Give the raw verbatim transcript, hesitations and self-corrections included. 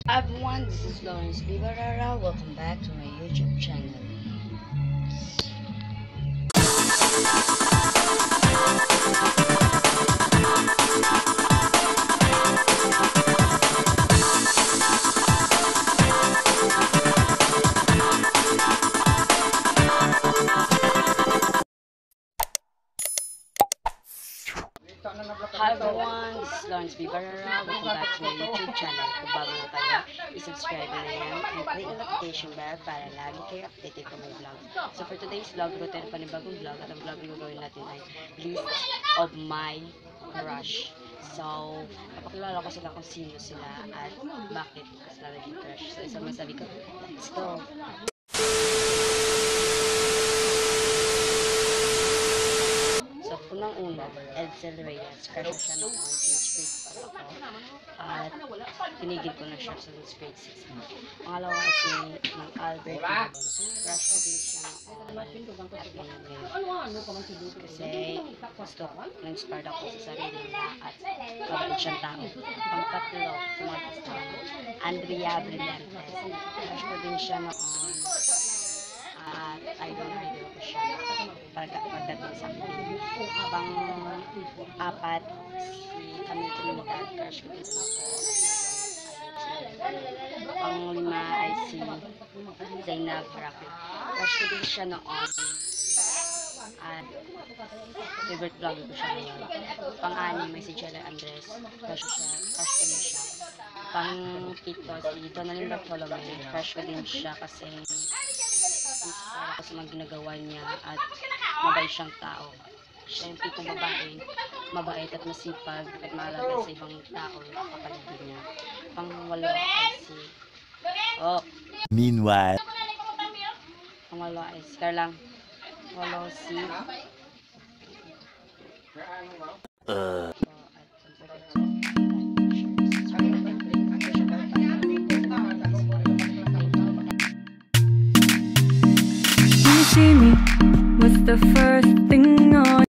Everyone, this is Lorenz Barrera. Welcome back to my YouTube channel. Hi everyone, this is Lorenz Barrera. Welcome back to my YouTube channel. Kung bago na kayo, i-subscribe na yan and click the notification bell para lagi kayo updated sa my vlog. So for today's vlog, ito tayo panibagong vlog at ang vlog na gagawin natin ay list of my crush. So, napakilala ko sila kung sino sila at bakit sila naging crush. So, isang masabi ko, let's go! So, unang-una, Edsel Reyes. Crush siya noong on stage grade pa ako. At tinigil ko na siya sa grade six. Pangalawa kasi ng Albert Ibon. Crush ko din siya noong at ngayon. Kasi gusto ko, na-inspired ako sa sarili niya at mabait siyang tao. Pangtatlo sa mga testang, Andrea Brillantes. Crush ko din siya noon. At idol-idol ko siya pagdating sa akin. Pang-apat, si Camille Trinidad. Crush ko din ako. Pang-lima ay si Zainab Rakit. Crush ko din siya noon. At favorite vlogger ko siya ngayon. Pang-anim ay si Jella Andres. Crush ko siya. Crush ko din siya. Pang-pito si Donalyn Bartolome. Crush ko din siya kasi para ko sa mga ginagawa niya at mabait siyang tao. Siya yung tipong babae, mabait at masipag at maalaga sa ibang tao na kapaligid niya. Pangwalo ay si Oh! Meanwhile, Pangwalo ay si Carlang. Pangwalo si uh, see me, what's the first thing on